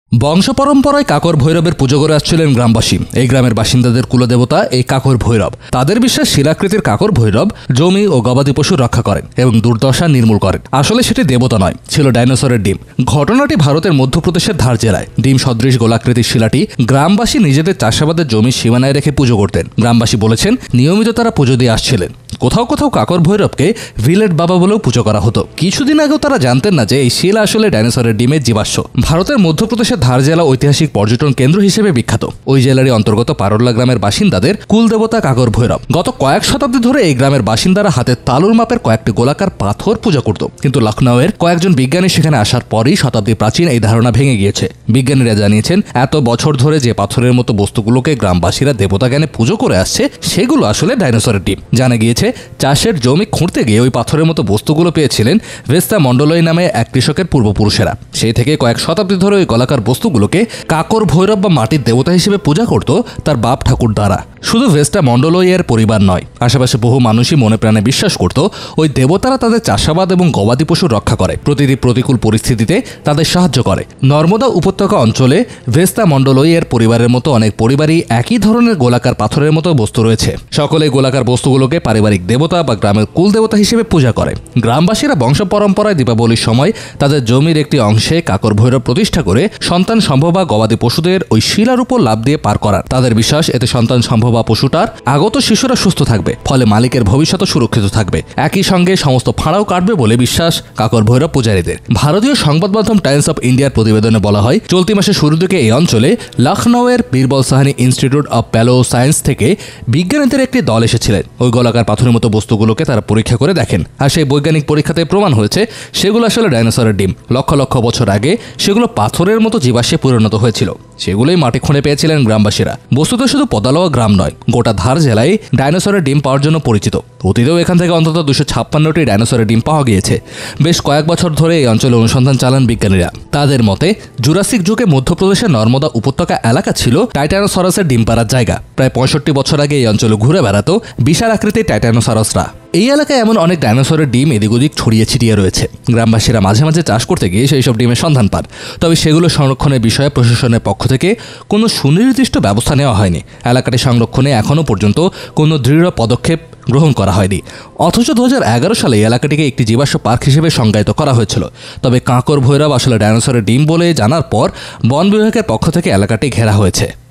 বংশ পরম্পরায় কাকর ভৈরবের পুজো করে আসছিলেন গ্রামবাসী। এই গ্রামের বাসিন্দাদের কুলদেবতা এই কাকর ভৈরব। তাদের বিশ্বাস শিলাকৃতির কাকর ভৈরব জমি ও গবাদি পশু রক্ষা করেন এবং দুর্দশা নির্মূল করেন। আসলে সেটি দেবতা নয়, ছিল ডাইনোসরের ডিম। ঘটনাটি ভারতের মধ্যপ্রদেশের ধার জেলায়। ডিম সদৃশ গোলাকৃতির শিলাটি গ্রামবাসী নিজেদের চাষাবাদের জমি সীমানায় রেখে পুজো করতেন। গ্রামবাসী বলেছেন নিয়মিত তারা পুজো দিয়ে আসছিলেন। কোথাও কোথাও কাকর ভৈরবকে ভিলেট বাবা বলেও পুজো করা হতো। কিছুদিন আগেও তারা জানতেন না যে এই শিলা আসলে ডাইনোসরের ডিমের জীবাশ্ম। ভারতের মধ্যপ্রদেশের ধার জেলা ঐতিহাসিক পর্যটন কেন্দ্র হিসেবে বিখ্যাত। ওই জেলারই অন্তর্গত পারোল্লা গ্রামের বাসিন্দাদের কুলদেবতা কাকর ভৈরব। গত কয়েক শতাব্দী ধরে এই গ্রামের বাসিন্দারা হাতের তালুর মাপের কয়েকটি গোলাকার পাথর পূজা করত। কিন্তু লখনৌয়ের কয়েকজন বিজ্ঞানী সেখানে আসার পরই শতাব্দী প্রাচীন এই ধারণা ভেঙে গিয়েছে। বিজ্ঞানীরা জানিয়েছেন এত বছর ধরে যে পাথরের মতো বস্তুগুলোকে গ্রামবাসীরা দেবতা জ্ঞানে পুজো করে আসছে সেগুলো আসলে ডাইনোসরের ডিম। জানা গিয়েছে চাষের জমি খুঁড়তে গিয়ে ওই পাথরের মতো বস্তুগুলো পেয়েছিলেন ভেস্তা মন্ডলই নামে এক কৃষকের পূর্বপুরুষেরা। সেই থেকে কয়েক শতাব্দী ধরে ওই গোলাকার বস্তুগুলোকে কাকর ভৈরব বা মাটির দেবতা হিসেবে পূজা করত তার বাপ ঠাকুর দ্বারা। শুধু ভেস্টা মন্ডলইয়ের পরিবার নয়, আশেপাশে বহু মানুষই মনে প্রাণে বিশ্বাস করত ওই দেবতারা তাদের চাষাবাদ এবং গবাদি পশু রক্ষা করে, প্রতিটি প্রতিকূল পরিস্থিতিতে তাদের সাহায্য করে। নর্মদা উপত্যকা অঞ্চলে ভেস্তা মন্ডলইয়ের পরিবারের মতো অনেক পরিবারই একই ধরনের গোলাকার পাথরের মতো বস্তু রয়েছে। সকলে গোলাকার বস্তুগুলোকে পারিবারিক দেবতা বা গ্রামের কুল দেবতা হিসেবে পূজা করে। গ্রামবাসীরা বংশ পরম্পরায় দীপাবলির সময় তাদের জমির একটি অংশে কাকর ভৈরব প্রতিষ্ঠা করে সন্তান সম্ভব বা গবাদি পশুদের ওই শিলার উপর লাফ দিয়ে পার করার। তাদের বিশ্বাস এতে সন্তান সম্ভব বা পশুটার আগত শিশুরা সুস্থ থাকবে, ফলে মালিকের ভবিষ্যৎ সুরক্ষিত থাকবে। একই সঙ্গে সমস্ত ফাঁড়াও কাটবে বলে বিশ্বাস কাকর ভৈরব পূজারীদের। ভারতীয় সংবাদ মাধ্যম টাইমস অফ ইন্ডিয়ার প্রতিবেদনে বলা হয়, চলতি মাসের শুরুর দিকে এই অঞ্চলে লখনৌয়ের Birbal Sahni Institute of Palaeo Science থেকে বিজ্ঞানীদের একটি দল এসেছিলেন। ওই গোলাকার পাথরের মতো বস্তুগুলোকে তারা পরীক্ষা করে দেখেন, আর সেই বৈজ্ঞানিক পরীক্ষাতে প্রমাণ হয়েছে সেগুলো আসলে ডাইনোসরের ডিম। লক্ষ লক্ষ বছর আগে সেগুলো পাথরের মতো জীবাশ্মে পরিণত হয়েছিল। সেগুলোই মাটি খুঁড়ে পেয়েছিলেন গ্রামবাসীরা। বস্তুত শুধু পদালোয়া গ্রাম নয়, গোটা ধার জেলায় ডাইনোসরের ডিম পাওয়ার জন্য পরিচিত। অতীতেও এখান থেকে অন্তত 256টি ডাইনোসরের ডিম পাওয়া গিয়েছে। বেশ কয়েক বছর ধরে এই অঞ্চলে অনুসন্ধান চালান বিজ্ঞানীরা। তাদের মতে জুরাসিক যুগে মধ্যপ্রদেশের নর্মদা উপত্যকা এলাকা ছিল টাইটানোসরাসের ডিম পাড়ার জায়গা। প্রায় 65 বছর আগে এই অঞ্চলে ঘুরে বেড়াতো বিশাল আকৃতির টাইটানোসরাসরা। এই এলাকায় এমন অনেক ডাইনোসরের ডিম এদিক ওদিক ছড়িয়ে ছিটিয়ে রয়েছে। গ্রামবাসীরা মাঝে মাঝে চাষ করতে গিয়ে সেই সব ডিমের সন্ধান পান। তবে সেগুলো সংরক্ষণের বিষয়ে প্রশাসনের পক্ষ থেকে কোনো সুনির্দিষ্ট ব্যবস্থা নেওয়া হয়নি। এলাকাটি সংরক্ষণে এখনও পর্যন্ত কোনো দৃঢ় পদক্ষেপ গ্রহণ করা হয়নি। অথচ 2011 সালে এই এলাকাটিকে একটি জীবাশ্ম পার্ক হিসেবে সংজ্ঞায়িত করা হয়েছিল। তবে কাকর ভৈরব আসলে ডাইনোসরের ডিম বলে জানার পর বন বিভাগের পক্ষ থেকে এলাকাটি ঘেরা হয়েছে।